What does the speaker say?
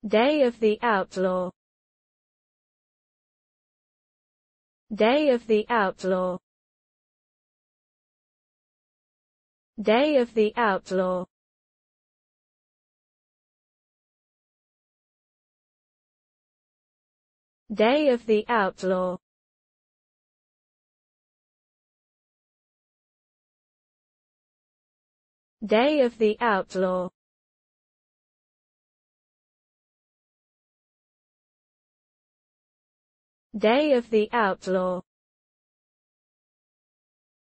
Day of the Outlaw. Day of the Outlaw. Day of the Outlaw. Day of the Outlaw. Day of the Outlaw. Day of the Outlaw.